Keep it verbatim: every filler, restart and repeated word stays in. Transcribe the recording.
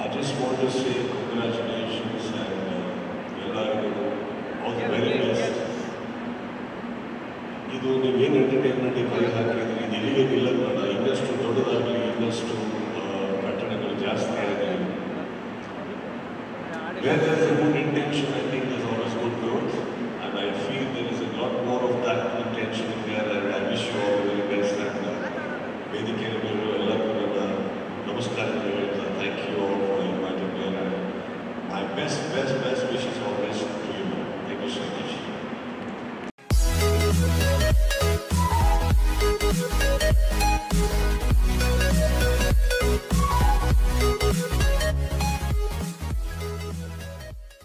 I just want to say congratulations and uh, ಎಲ್ಲರಿಗೂ all the very best. ಇದು ನೀವೇನು entertainment ಕೈ ಹಾಕಿದ್ರೆ ಇದು ಇಲ್ಲಿಗೆ ನಿಲ್ಲಲ್ಲ, ಇನ್ನಷ್ಟು ದೊಡ್ಡದಾಗಲಿ, ಇನ್ನಷ್ಟು ಕಟ್ಟಡಗಳು ಜಾಸ್ತಿ ಆಗಲಿ. Where there is a good intention, I think there is always good growth, and I feel there is a lot more of that intention there, and I wish you all the very best. And ವೇದಿಕೆಯಲ್ಲಿ ಎಲ್ಲರಿಗೂ ನನ್ನ ನಮಸ್ಕಾರಗಳು ಹೇಳ್ತಾ, thank you all for inviting me, and my best, best, best